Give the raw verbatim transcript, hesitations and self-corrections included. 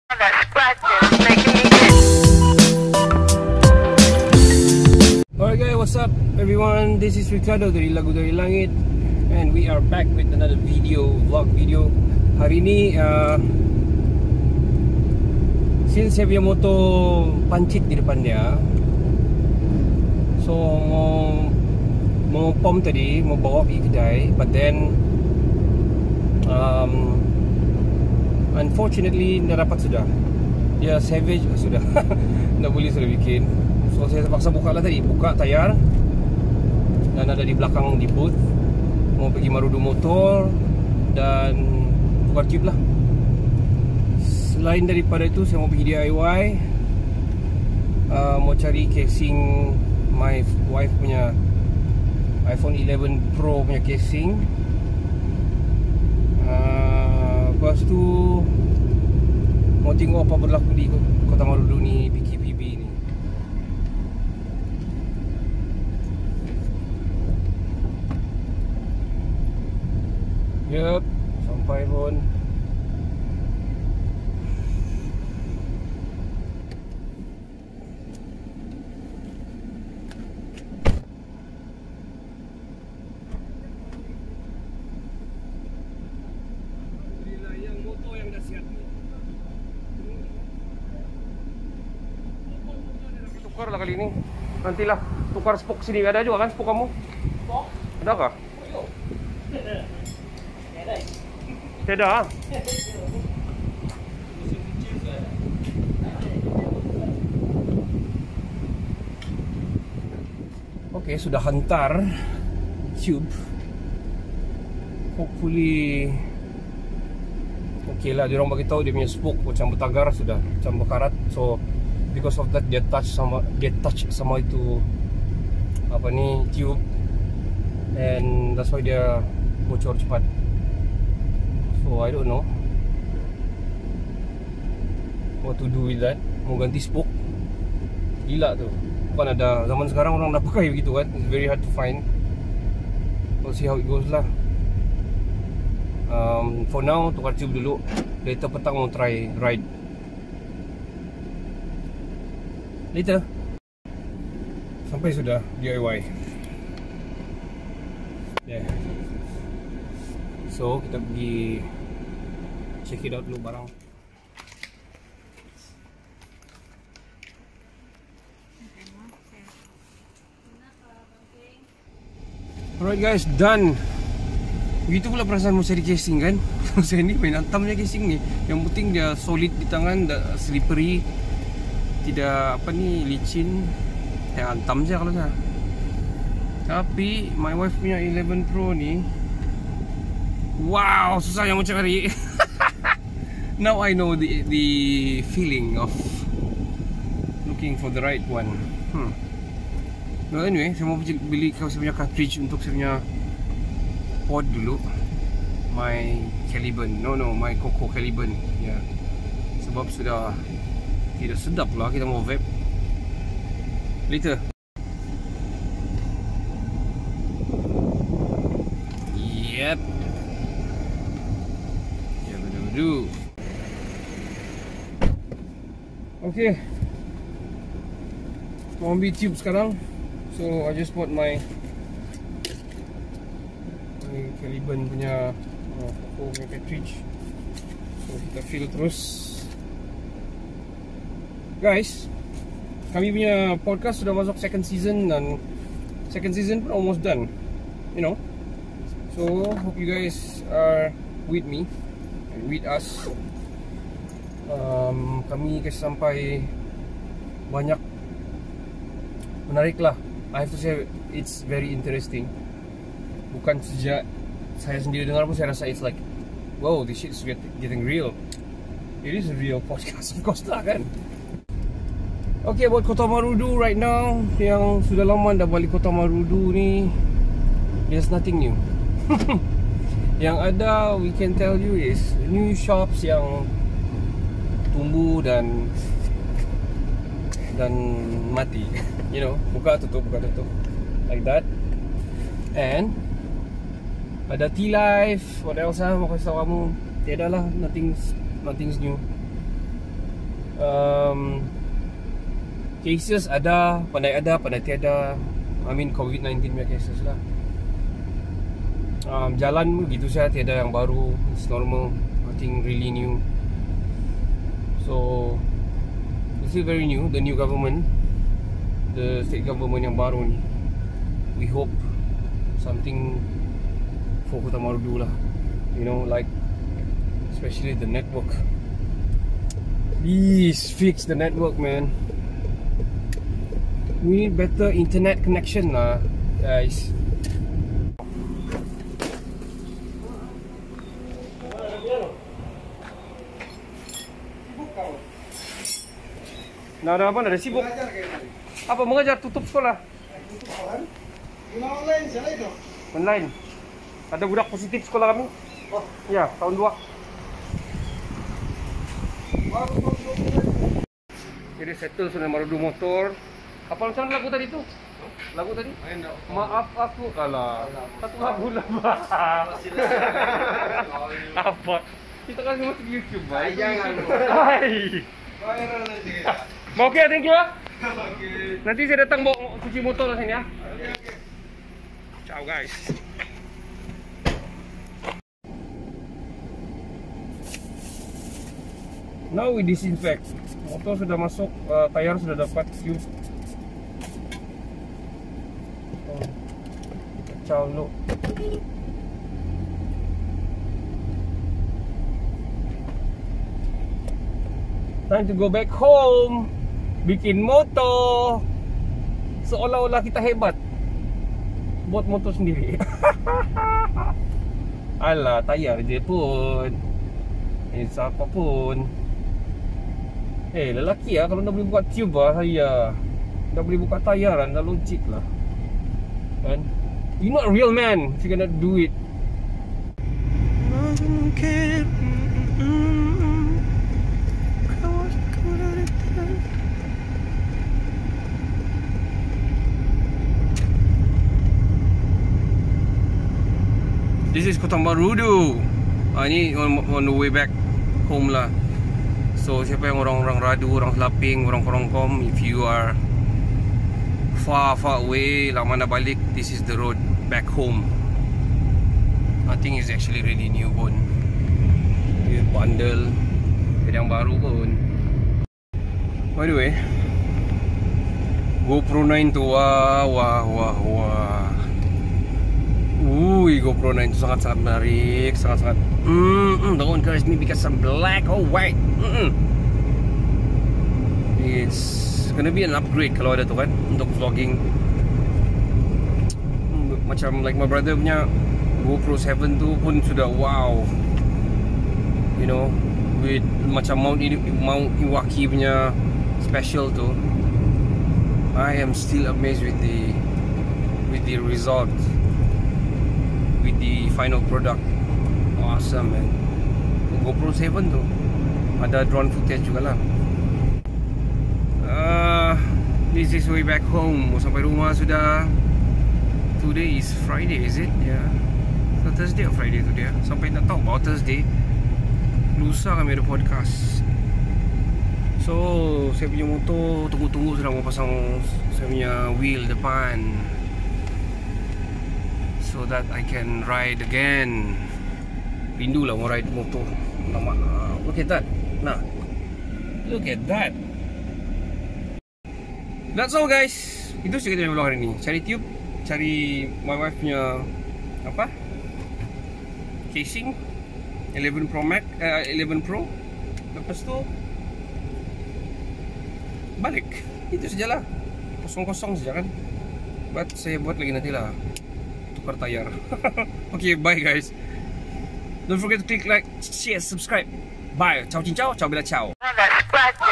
That scratches making me itch. Alright guys, what's up everyone? This is Ricardo dari Lagu Dari Langit, and we are back with another video, vlog video. Hari ini uh, since saya punya motor pancit di depan dia, so mau mau pom tadi, mau bawa pergi kedai, but then um, unfortunately dah dapat sudah. Dia savage sudah. Dah boleh sudah bikin. So saya terpaksa buka lah tadi. Buka tayar. Dan ada di belakang di boot. Mau pergi marudu motor dan tukar tube lah. Selain daripada itu, saya mau pergi D I Y. uh, Mau cari casing my wife punya iPhone eleven Pro punya casing. uh, Lepas tu mau tengok apa berlaku di Kota Marudu ni, P K P B ni. Yup, sampai pun. Alhamdulillah, yang motor yang dah siap ni. Tukar lah kali ni. Nantilah tukar spok sini. Ada juga kan spok kamu? Spok? Ada kah? Tiada ah? Okay, sudah hantar tube. Hopefully okay lah, diorang bagi tahu dia punya spoke macam bertagar sudah, macam berkarat. So because of that dia touch sama dia touch sama itu apa ni tube, and that's why dia bocor cepat. So I don't know what to do with that. Mau ganti spoke, gila tu. Bukan ada, zaman sekarang orang dah pakai begitu kan. It's very hard to find. We'll see how it goes lah. um, For now tukar tube dulu. Later petang mau try ride. Later. Sampai sudah D I Y. Yeah. So kita pergi check it out dulu barang. Alright guys, done. Begitu pula perasaan mau cari casing kan. Saya ni main hantamnya casing ni. Yang penting dia solid di tangan, dah slippery, tidak apa ni licin. Saya hantam je kalau saya. Tapi my wife punya eleven Pro ni, wow, susah yang mau cari. Now I know the the feeling of looking for the right one. Hmm. Well anyway, saya mau beli saya punya cartridge untuk saya punya pod dulu. My Caliban. No no, my Coco Caliban. Ya. Yeah. Sebab sudah tidak sedap lah kita mau vape. Later. Yep. Ya betul-betul. Okay. Mau ambil tube sekarang. So I just bought my my Caliban punya uh, Coco punya cartridge. So kita fill terus. Guys, kami punya podcast sudah masuk second season, dan second season pun almost done, you know. So hope you guys are with me and with us. um, Kami kasi sampai banyak menarik lah. I have to say it's very interesting. Bukan sejak saya sendiri dengar pun saya rasa it's like, wow, this shit is getting real. It is a real podcast, of course lah kan. Okay, buat Kota Marudu right now, yang sudah lama dah balik Kota Marudu ni, there's nothing new. Yang ada, we can tell you, is new shops yang tumbuh dan dan mati. You know, buka tutup, buka tutup, like that. And ada T-Life. What else ah? Mau kasih tahu kamu, tiada lah, nothing's, nothing's new. um, cases ada, pandai ada, pandai tiada. I mean COVID nineteen punya cases lah. um, Jalan begitu saja, tiada yang baru. It's normal, nothing really new. So this is very new, the new government, the state government yang baru ni. We hope something for Kota Marudu lah. You know, like especially the network. Please fix the network, man. We need better internet connection lah, guys. Nah, ada apa? Ada sibuk. Apa mengajar tutup sekolah? Guna online siapa itu? Online. Ada budak positif sekolah kami. Oh, Ya, tahun dua. Jadi settle sudah Marudu motor. Apa macam lagu tadi tu? Lagu tadi? Maaf aku kalah. Satu lagu lah. Apa? Kita kan masuk YouTube, baik. Jangan. Hai. viral nanti. Mau okey, thank you ah. Oke. Nanti saya datang bawa cuci motor lah sini ya. Oke oke. Ciao guys. Now we disinfect. Motor sudah masuk, uh, tayar sudah dapat tube. Oh. Kacau lu. Time to go back home. Bikin motor. Seolah-olah kita hebat. Buat motor sendiri. Alah, tayar je pun. Eh, siapa pun. Eh, lelaki lah kalau dah boleh buka tube lah saya. Dah boleh buka tayaran, dah logik lah. Kan? You're not a real man if you cannot do it. This is Kota Marudu. Ah, ini on, on the way back home lah. So siapa yang orang-orang Radu, orang Selaping, orang Korongkom, if you are far far away, lama nak balik, this is the road back home. I think it's actually really new pun. Dia bundle, dia yang baru pun. By the way, GoPro nine tu wah wah wah wah. Ui, GoPro nine itu sangat-sangat menarik, sangat-sangat. Hmm, don't encourage me because I'm black or white. Mm -mm. It's gonna be an upgrade kalau ada tu kan untuk vlogging. Macam like my brother punya GoPro seven tu pun sudah wow. You know, with macam Mount Mount Iwaki punya special tu. I am still amazed with the with the result. With the final product. Awesome, man. GoPro seven tu ada drone footage juga lah. uh, This is way back home. Mau sampai rumah sudah. Today is Friday, is it? Yeah. So Thursday or Friday today? Sampai nak tahu bahawa Thursday. Lusa kami ada podcast. So saya punya motor tunggu-tunggu sudah mau pasang saya punya wheel depan, so that I can ride again. Rindu lah mau ride motor. Lama. Look at that. Nah, look at that. That's all guys. Itu saja kita vlog hari ni. Cari tube, cari my wife punya apa? Casing eleven Pro Max, uh, eleven Pro. Lepas tu balik. Itu sajalah. Kosong-kosong saja kan. But saya buat lagi nanti lah. Tukar tayar. Okay, bye guys. Don't forget to click like, share, subscribe. Bye. Ciao, ciao, ciao, bila ciao. I got scratches.